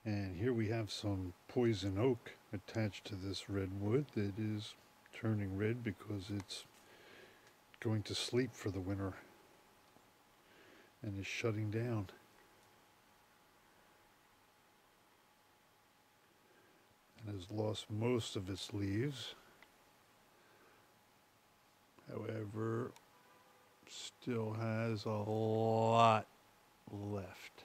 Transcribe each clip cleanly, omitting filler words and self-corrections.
And here we have some poison oak attached to this redwood that is turning red because it's going to sleep for the winter and is shutting down. And has lost most of its leaves. However, still has a lot left.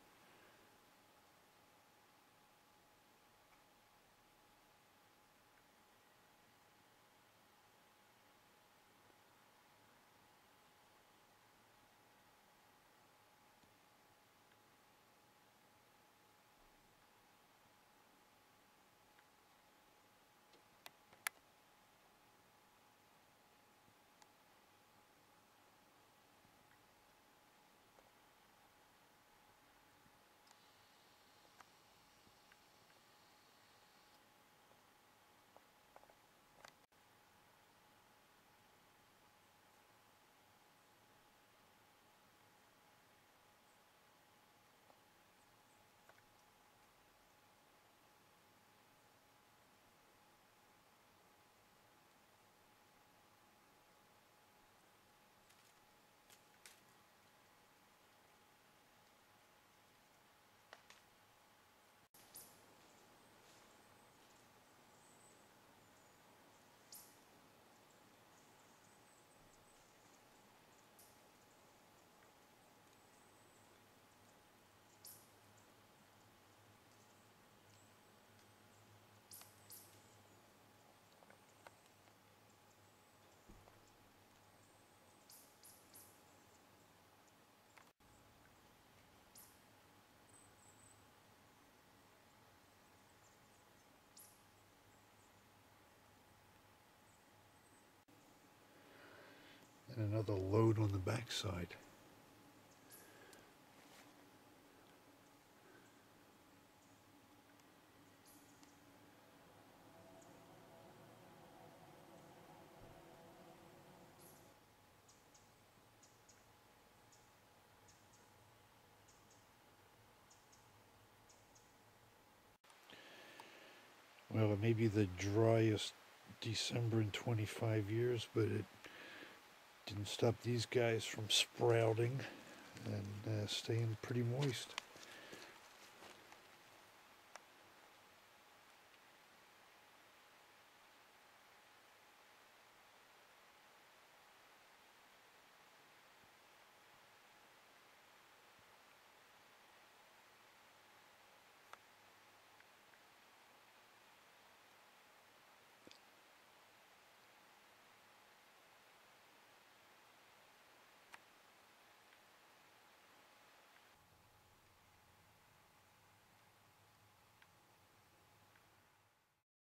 And another load on the backside. Well, it may be the driest December in 25 years, but it didn't stop these guys from sprouting and staying pretty moist.